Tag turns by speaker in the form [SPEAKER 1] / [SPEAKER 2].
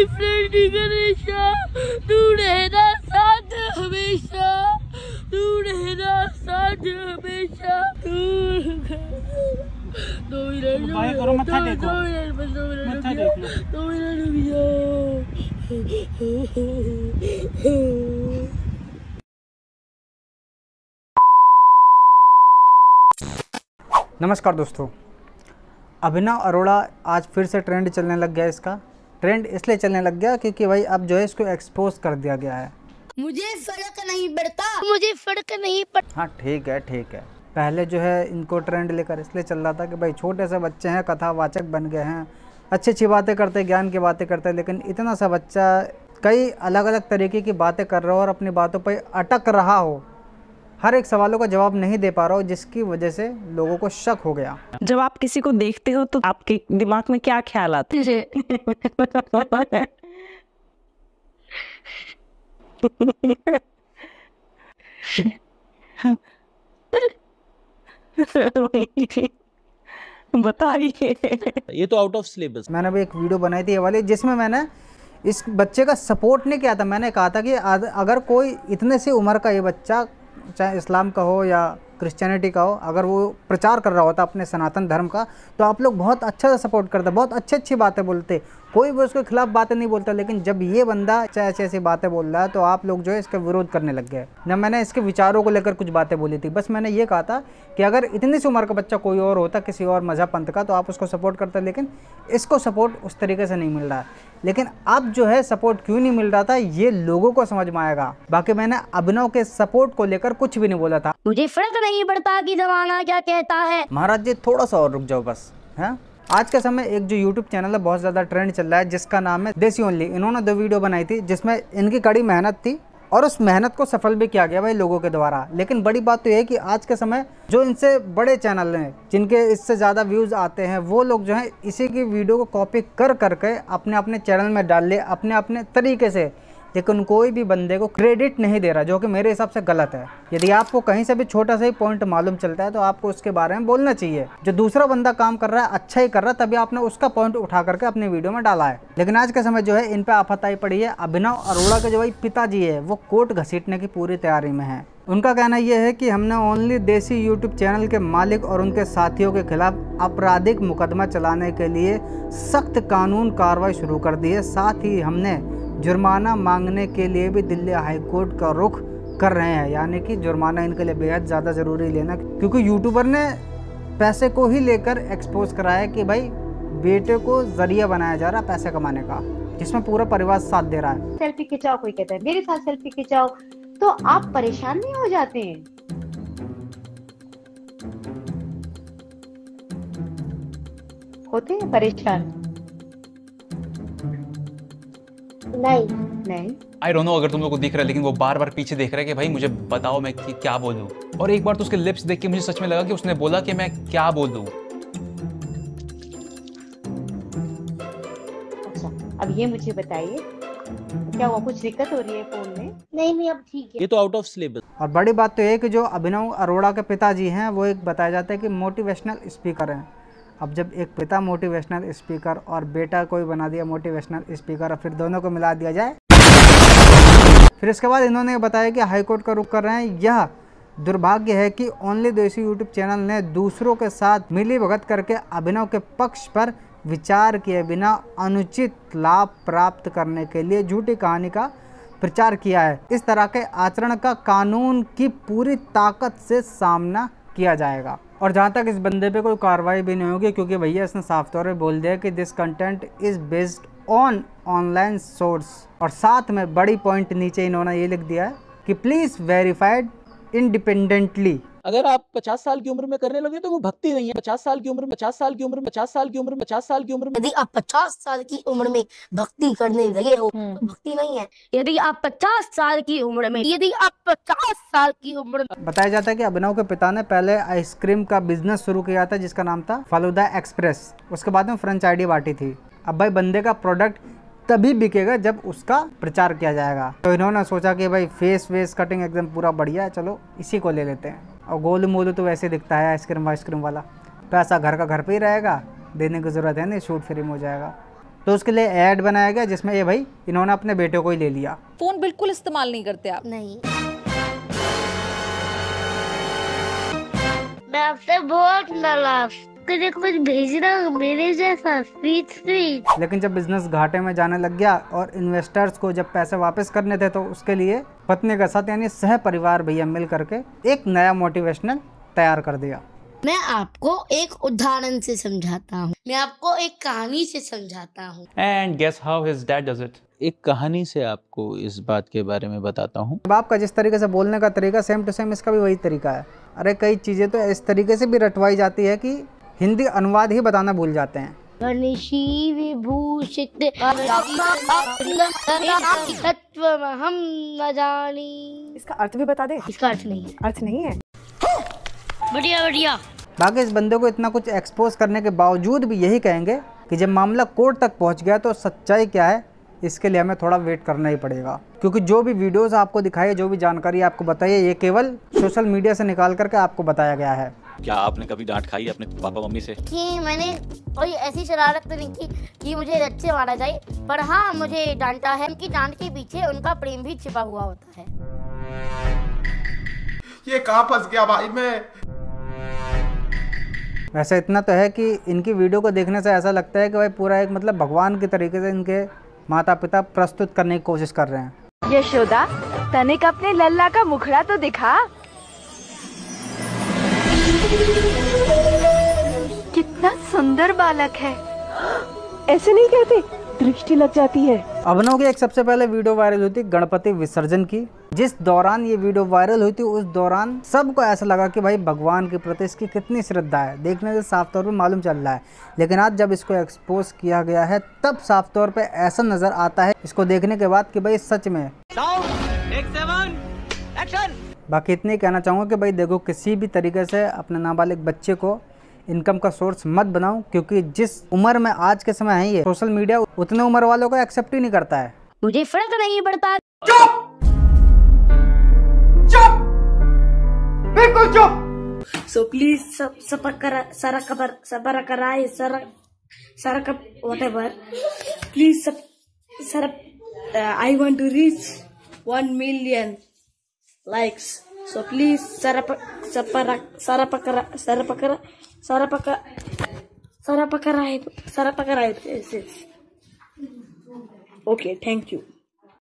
[SPEAKER 1] Friend हमेशा, तू रहना साथ हमेशा, तू रहना साथ हमेशा, तू 2 मिनट
[SPEAKER 2] मत्था देखो,
[SPEAKER 1] 2 मिनट बस 2 मिनट
[SPEAKER 2] मत्था देख लो।
[SPEAKER 1] 2 मिनट रुक जाओ।
[SPEAKER 3] नमस्कार दोस्तों, अभिनव अरोड़ा आज फिर से ट्रेंड चलने लग गया। इसका ट्रेंड इसलिए चलने लग गया क्योंकि भाई अब जो है इसको एक्सपोज कर दिया गया है।
[SPEAKER 1] मुझे फर्क नहीं पड़ता, मुझे फर्क नहीं पड़ता।
[SPEAKER 3] हाँ ठीक है पहले जो है इनको ट्रेंड लेकर इसलिए चल रहा था कि भाई छोटे से बच्चे हैं, कथावाचक बन गए हैं, अच्छी अच्छी बातें करते, ज्ञान की बातें करते, लेकिन इतना सा बच्चा कई अलग अलग तरीके की बातें कर रहा हो और अपनी बातों पर अटक रहा हो, हर एक सवालों का जवाब नहीं दे पा रहा हो, जिसकी वजह से लोगों को शक हो गया।
[SPEAKER 4] जब आप किसी को देखते हो तो आपके दिमाग में क्या ख्याल आते हैं? बताइए।
[SPEAKER 2] ये तो आउट ऑफ सिलेबस।
[SPEAKER 3] मैंने अभी एक वीडियो बनाई थी ये वाली, जिसमें मैंने इस बच्चे का सपोर्ट नहीं किया था। मैंने कहा था कि अगर कोई इतने सी उम्र का ये बच्चा, चाहे इस्लाम का हो या क्रिश्चियनिटी का हो, अगर वो प्रचार कर रहा होता अपने सनातन धर्म का, तो आप लोग बहुत अच्छा से सपोर्ट करते, बहुत अच्छी अच्छी बातें बोलते, कोई भी उसके खिलाफ बातें नहीं बोलता। लेकिन जब ये बंदा ऐसी ऐसी बातें बोल रहा है तो आप लोग जो है इसका विरोध करने लग गए। जब मैंने इसके विचारों को लेकर कुछ बातें बोली थी, बस मैंने ये कहा था कि अगर इतनी सी उम्र का बच्चा कोई और होता, किसी और मजहब पंथ का, तो आप उसको सपोर्ट करते, लेकिन इसको सपोर्ट उस तरीके से नहीं मिल रहा है। लेकिन अब जो है सपोर्ट क्यों नहीं मिल रहा था ये लोगों को समझ में आएगा। बाकी मैंने अभिनव के सपोर्ट को लेकर कुछ भी नहीं बोला था।
[SPEAKER 1] मुझे फर्क नहीं पड़ता कि जमाना क्या कहता है।
[SPEAKER 3] महाराज जी थोड़ा सा और रुक जाओ बस। है आज के समय एक जो YouTube चैनल है बहुत ज़्यादा ट्रेंड चल रहा है, जिसका नाम है देसी ओनली। इन्होंने 2 वीडियो बनाई थी जिसमें इनकी कड़ी मेहनत थी और उस मेहनत को सफल भी किया गया भाई लोगों के द्वारा। लेकिन बड़ी बात तो ये है कि आज के समय जो इनसे बड़े चैनल हैं, जिनके इससे ज़्यादा व्यूज़ आते हैं, वो लोग जो हैं इसी की वीडियो को कॉपी कर करके अपने अपने चैनल में डाल ले, अपने अपने तरीके से, लेकिन कोई भी बंदे को क्रेडिट नहीं दे रहा, जो कि मेरे हिसाब से गलत है। यदि आपको कहीं से भी छोटा सा ही पॉइंट मालूम चलता है तो आपको उसके बारे में बोलना चाहिए। जो दूसरा बंदा काम कर रहा है अच्छा ही कर रहा है, तभी आपने उसका पॉइंट उठा करके अपनी वीडियो में डाला है। लेकिन आज के समय जो है इन पे आफत आई पड़ी है। अभिनव अरोड़ा के जो भाई पिताजी है वो कोर्ट घसीटने की पूरी तैयारी में है। उनका कहना यह है कि हमने ओनली देसी यूट्यूब चैनल के मालिक और उनके साथियों के खिलाफ आपराधिक मुकदमा चलाने के लिए सख्त कानून कार्रवाई शुरू कर दी है। साथ ही हमने जुर्माना मांगने के लिए भी दिल्ली हाई कोर्ट का रुख कर रहे हैं। यानी कि जुर्माना इनके लिए बेहद ज़्यादा ज़रूरी लेना, क्योंकि यूट्यूबर ने पैसे को ही लेकर एक्सपोज कराया कि भाई बेटे को जरिया बनाया जा रहा है पैसे कमाने का, जिसमें पूरा परिवार साथ दे रहा है।
[SPEAKER 5] सेल्फी खिंचाओ, कोई कहता है मेरे साथ सेल्फी खिंचाओ, तो आप परेशान नहीं हो जाते हैं? होते हैं परेशान? नहीं।
[SPEAKER 6] आई डोंट नो अगर तुम लोग को दिख रहा है, लेकिन वो बार बार पीछे देख रहा है कि भाई मुझे बताओ मैं क्या बोलूं। और एक बार तो उसके लिप्स देख के मुझे सच में लगा कि उसने बोला कि मैं क्या बोलूं।
[SPEAKER 5] अच्छा, अब ये मुझे बताइए, क्या वो कुछ दिक्कत हो रही है फोन में?
[SPEAKER 1] नहीं अब ठीक है।
[SPEAKER 2] ये तो आउट ऑफ सिलेबस।
[SPEAKER 3] और बड़ी बात तो ये है कि जो अभिनव अरोड़ा के पिताजी हैं वो एक बताया जाता है कि मोटिवेशनल स्पीकर हैं। अब जब एक पिता मोटिवेशनल स्पीकर और बेटा कोई बना दिया मोटिवेशनल स्पीकर और फिर दोनों को मिला दिया जाए, फिर इसके बाद इन्होंने बताया कि हाईकोर्ट का रुख कर रहे हैं। यह दुर्भाग्य है कि ओनली देसी यूट्यूब चैनल ने दूसरों के साथ मिलीभगत करके अभिनव के पक्ष पर विचार किए बिना अनुचित लाभ प्राप्त करने के लिए झूठी कहानी का प्रचार किया है। इस तरह के आचरण का कानून की पूरी ताकत से सामना किया जाएगा। और जहाँ तक इस बंदे पे कोई कार्रवाई भी नहीं होगी, क्योंकि भैया इसने साफ तौर पे बोल दिया कि this content is based on online source. और साथ में बड़ी पॉइंट नीचे इन्होंने ये लिख दिया है कि प्लीज़ वेरीफाइड इंडिपेंडेंटली।
[SPEAKER 2] अगर आप 50 साल की उम्र में करने लगे तो वो भक्ति नहीं है। 50 साल की उम्र में 50 साल की उम्र में 50 साल की उम्र में 50 साल की उम्र में
[SPEAKER 1] यदि आप 50 साल की उम्र में भक्ति करने लगे हो तो भक्ति नहीं है। यदि आप 50 साल की उम्र में
[SPEAKER 3] बताया जाता है कि अभिनव के पिता ने पहले आइसक्रीम का बिजनेस शुरू किया था जिसका नाम था फालूदा एक्सप्रेस। उसके बाद में फ्रेंचाइजी बांटी थी। अब भाई बंदे का प्रोडक्ट तभी बिकेगा जब उसका प्रचार किया जाएगा। तो इन्होंने सोचा कि भाई फेस कटिंग एकदम पूरा बढ़िया है, चलो इसी को ले लेते हैं। और गोलू मोलू तो वैसे दिखता है आइसक्रीम वाइसक्रीम वाला, पैसा घर का घर पे ही रहेगा, देने की ज़रूरत है नहीं, शूट फ्री में हो जाएगा। तो उसके लिए ऐड बनाया गया जिसमें ये भाई इन्होंने अपने बेटे को ही ले लिया।
[SPEAKER 7] फोन बिल्कुल इस्तेमाल नहीं करते आप?
[SPEAKER 1] नहीं। मैं आपसे बहुत नाराज, मुझे कुछ भेजना मेरे जैसा स्वीट।
[SPEAKER 3] लेकिन जब बिजनेस घाटे में जाने लग गया और इन्वेस्टर्स को जब पैसे वापस करने थे तो उसके लिए पत्नी के साथ यानी सह परिवार भैया मिल करके एक नया मोटिवेशनल तैयार कर दिया।
[SPEAKER 1] मैं आपको एक उदाहरण से समझाता हूँ, मैं आपको एक कहानी से समझाता हूँ।
[SPEAKER 6] And guess how his dad does it?
[SPEAKER 2] एक कहानी से आपको इस बात के बारे में बताता हूँ।
[SPEAKER 3] बाप का जिस तरीके से बोलने का तरीका सेम टू सेम इसका भी वही तरीका है। अरे कई चीजें तो इस तरीके से भी रटवाई जाती है कि हिंदी अनुवाद ही बताना भूल जाते हैं।
[SPEAKER 1] गणेशी विभूषित तत्व हम न जानी।
[SPEAKER 7] इसका अर्थ भी बता दे।
[SPEAKER 1] इसका अर्थ नहीं है।
[SPEAKER 7] अर्थ नहीं है?
[SPEAKER 1] बढ़िया बढ़िया।
[SPEAKER 3] बाकी इस बंदे को इतना कुछ एक्सपोज करने के बावजूद भी यही कहेंगे कि जब मामला कोर्ट तक पहुंच गया तो सच्चाई क्या है इसके लिए हमें थोड़ा वेट करना ही पड़ेगा, क्योंकि जो भी वीडियोस आपको दिखाई, जो भी जानकारी आपको बताई है, ये केवल सोशल मीडिया से निकाल करके आपको बताया गया है।
[SPEAKER 8] क्या आपने कभी डांट खाई अपने पापा मम्मी से?
[SPEAKER 1] कि मैंने कोई ऐसी शरारत तो नहीं की कि मुझे रच्चे मारा जाए, पर हाँ मुझे डांटा है। उनकी डांट के पीछे उनका प्रेम भी छिपा हुआ होता है।
[SPEAKER 9] ये कहाँ फंस गया भाई मैं।
[SPEAKER 3] वैसे इतना तो है कि इनकी वीडियो को देखने से ऐसा लगता है कि भाई पूरा एक मतलब भगवान की तरीके से इनके माता पिता प्रस्तुत करने की कोशिश कर रहे हैं।
[SPEAKER 10] यशोदा, तनिक अपने लल्ला का मुखड़ा तो दिखा। कितना सुंदर बालक है।
[SPEAKER 4] ऐसे नहीं कहते, दृष्टि लग जाती है।
[SPEAKER 3] अभिनव की एक सबसे पहले वीडियो वायरल हुई थी गणपति विसर्जन की। जिस दौरान ये वीडियो वायरल हुई थी उस दौरान सबको ऐसा लगा कि भाई भगवान के प्रति इसकी कितनी श्रद्धा है, देखने से साफ तौर पे मालूम चल रहा है। लेकिन आज जब इसको एक्सपोज किया गया है तब साफ तौर पे ऐसा नजर आता है इसको देखने के बाद कि भाई सच में। बाकी इतनी कहना चाहूँगा कि भाई देखो, किसी भी तरीके से अपने नाबालिग बच्चे को इनकम का सोर्स मत बनाओ, क्योंकि जिस उम्र में आज के समय है ये सोशल मीडिया उतने उम्र वालों को एक्सेप्ट ही नहीं करता है।
[SPEAKER 1] मुझे फर्क नहीं पड़ता।
[SPEAKER 9] चुप चुप, बिल्कुल चुप।
[SPEAKER 11] So please whatever. Please I want to reach 1 million likes. So please Okay, thank you.